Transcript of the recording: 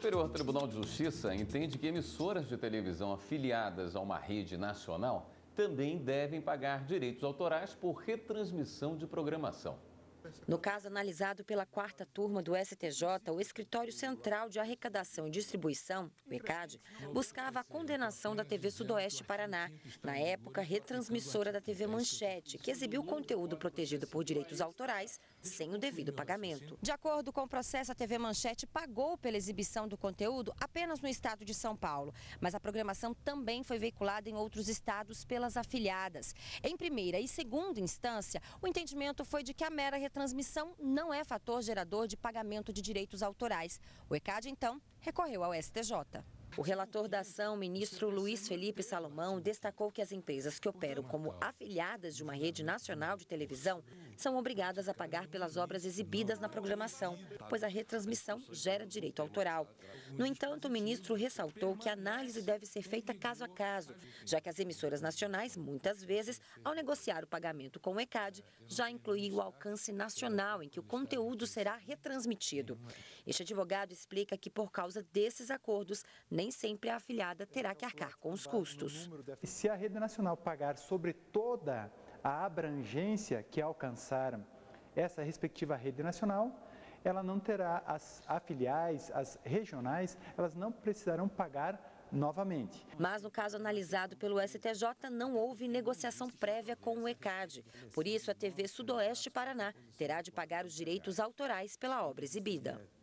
Superior Tribunal de Justiça entende que emissoras de televisão afiliadas a uma rede nacional também devem pagar direitos autorais por retransmissão de programação. No caso analisado pela 4ª turma do STJ, o Escritório Central de Arrecadação e Distribuição, o ECAD, buscava a condenação da TV Sudoeste Paraná, na época retransmissora da TV Manchete, que exibiu conteúdo protegido por direitos autorais sem o devido pagamento. De acordo com o processo, a TV Manchete pagou pela exibição do conteúdo apenas no estado de São Paulo, mas a programação também foi veiculada em outros estados pelas afiliadas. Em primeira e segunda instância, o entendimento foi de que a mera retransmissão não é fator gerador de pagamento de direitos autorais. O ECAD, então, recorreu ao STJ. O relator da ação, o ministro Luiz Felipe Salomão, destacou que as empresas que operam como afiliadas de uma rede nacional de televisão são obrigadas a pagar pelas obras exibidas na programação, pois a retransmissão gera direito autoral. No entanto, o ministro ressaltou que a análise deve ser feita caso a caso, já que as emissoras nacionais, muitas vezes, ao negociar o pagamento com o ECAD, já incluem o alcance nacional em que o conteúdo será retransmitido. Este advogado explica que, por causa desses acordos, nem sempre a afiliada terá que arcar com os custos. Se a rede nacional pagar sobre toda a abrangência que alcançar essa respectiva rede nacional, ela não terá, as afiliais, as regionais, elas não precisarão pagar novamente. Mas no caso analisado pelo STJ, não houve negociação prévia com o ECAD. Por isso, a TV Sudoeste Paraná terá de pagar os direitos autorais pela obra exibida.